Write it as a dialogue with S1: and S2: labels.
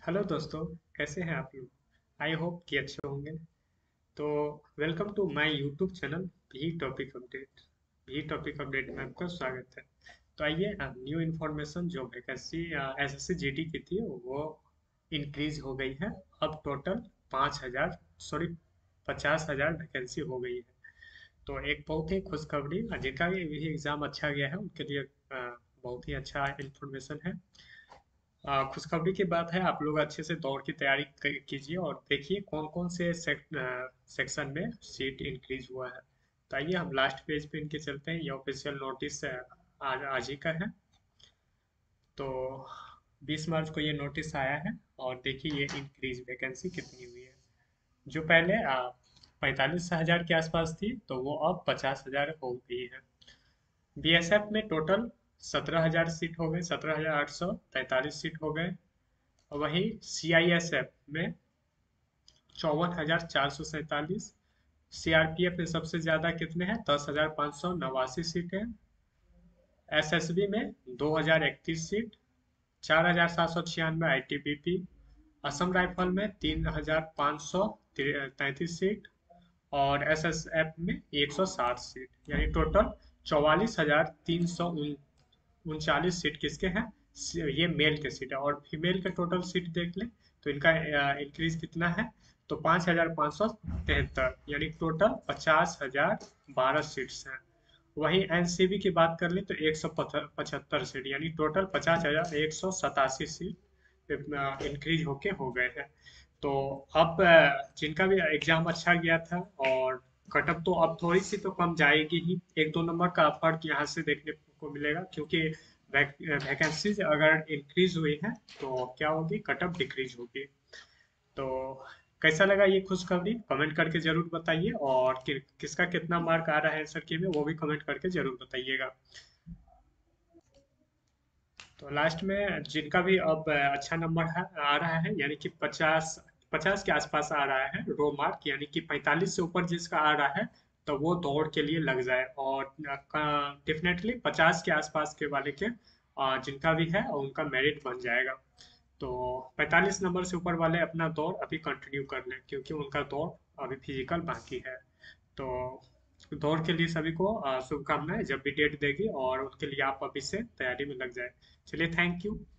S1: Hello दोस्तों, कैसे हैं आप लोग। आई होप कि अच्छे होंगे। तो welcome to my YouTube channel भी टॉपिक अपडेट। भी टॉपिक अपडेट में आपका स्वागत है। तो आइए, न्यू इन्फॉर्मेशन जो वैकेंसी एसएससी जीडी की थी वो इंक्रीज हो गई है। अब टोटल 5,000 सॉरी 50,000 वैकेंसी हो गई है। तो एक बहुत ही खुशखबरी, जिनका भी एग्ज़ाम अच्छा गया है उनके लिए बहुत ही अच्छा इन्फॉर्मेशन है। खुशखबरी की बात है, आप लोग अच्छे से दौड़ की तैयारी कीजिए और देखिए कौन कौन से सेक्शन में सीट इंक्रीज हुआ है। तो आइए हम लास्ट पेज पे इनके चलते हैं। ये ऑफिशियल नोटिस आज आज ही का है। तो 20 मार्च को ये नोटिस आया है और देखिए ये इंक्रीज वैकेंसी कितनी हुई है। जो पहले 45,000 के आसपास थी तो वो अब 50,000 हो गई है। बीएसएफ में टोटल 17,000 सीट हो गए, 17,843 सीट हो गए। वही सीआईएसएफ में 54,447। सीआरपीएफ में सबसे ज्यादा कितने हैं, 10,589 सीटें। एसएसबी में 2,031 सीट, 4,796 आईटीबीपी। असम राइफल में 3,533 सीट और एसएसएफ में 107 सीट, यानी टोटल 44,339 सीट किसके हैं। ये मेल के सीट है। और फीमेल के टोटल सीट देख लें तो इनका इंक्रीज कितना है, तो 5,573, यानी टोटल 50,012 सीट्स हैं। वहीं एनसीबी की बात कर लें तो 175 सीट, यानी टोटल 50,187 सीट इंक्रीज होके हो गए हैं। तो अब जिनका भी एग्जाम अच्छा गया था और कटअप तो अब थोड़ी सी तो कम जाएगी ही, एक दो नंबर का फर्क यहाँ से देखने को मिलेगा, क्योंकि वैकेंसीज अगर इंक्रीज हुई है तो क्या होगी, कटअप डिक्रीज होगी। तो कैसा लगा ये खुशखबरी, कमेंट करके जरूर बताइए। और किसका कितना मार्क आ रहा है आंसर की में, वो भी कमेंट करके जरूर बताइएगा। तो लास्ट में जिनका भी अब अच्छा नंबर है आ रहा है, यानी कि 50 के आसपास आ रहा है रो मार्क, यानी कि 45 से ऊपर जिसका आ रहा है तो वो दौड़ के लिए लग जाए। और डेफिनेटली 50 के आसपास के वाले के जिनका भी है उनका मेरिट बन जाएगा। तो 45 नंबर से ऊपर वाले अपना दौड़ अभी कंटिन्यू कर लें, क्योंकि उनका दौड़ अभी फिजिकल बाकी है। तो दौड़ के लिए सभी को शुभकामनाएं, जब भी डेट देगी और उनके लिए आप अभी से तैयारी में लग जाए। चलिए, थैंक यू।